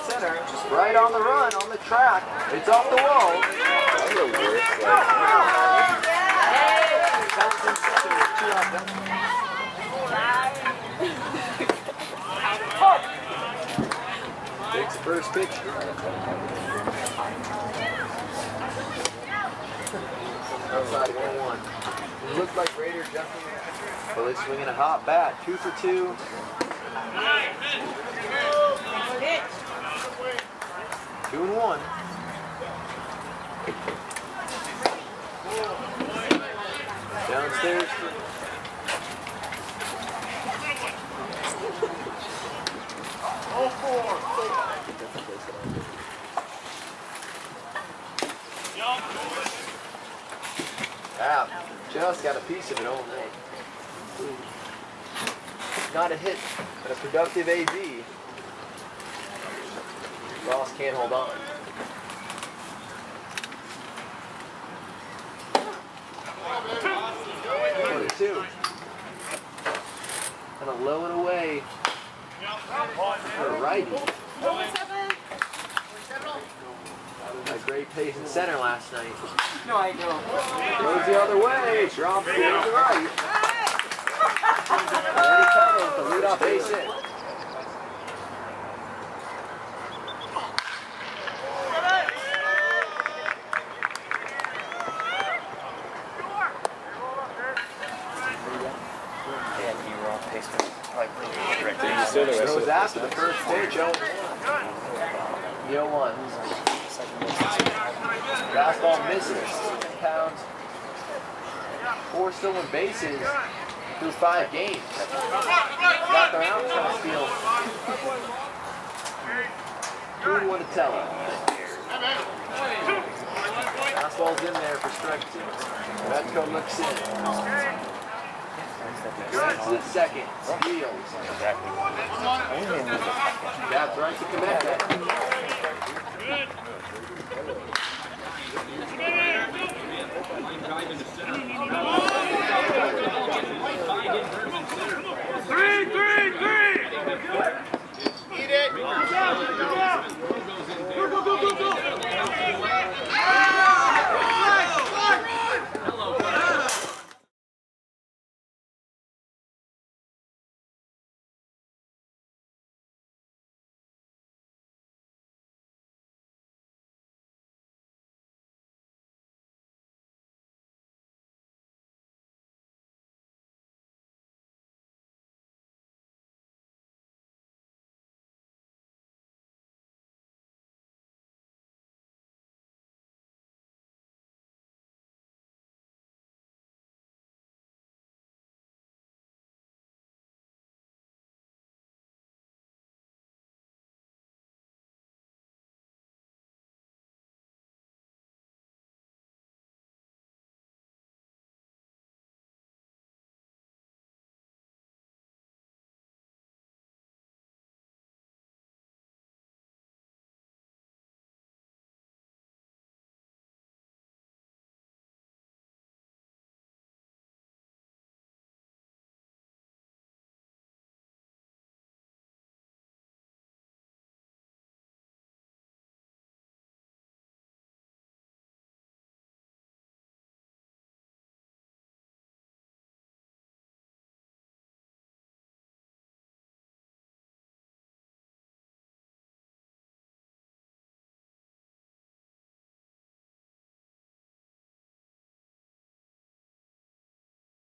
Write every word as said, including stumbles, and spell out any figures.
center, right on the run, on the track. It's off the wall. That's the worst. Takes the first pitch. Outside one one. It looked like Raiders definitely. Well, they're swinging a hot bat. Two for two. Two and one. Downstairs. Oh, four. Ah, just got a piece of it all night. Not a hit, but a productive A B. Ross can't hold on. Two. Kind of low and away. For a righty. A great pace in center last night. No, I don't. Goes the other way. Drops to the right. Ready Tello with the leadoff base hit. Goes after the first pitch. oh one. Fastball misses. Pounds. Four stolen bases through five games. Got their out trying to steal. Two and one to Tello. Fastball's in there for strike two. Redco looks in. Grants to the second. Steals. That's right to connect that.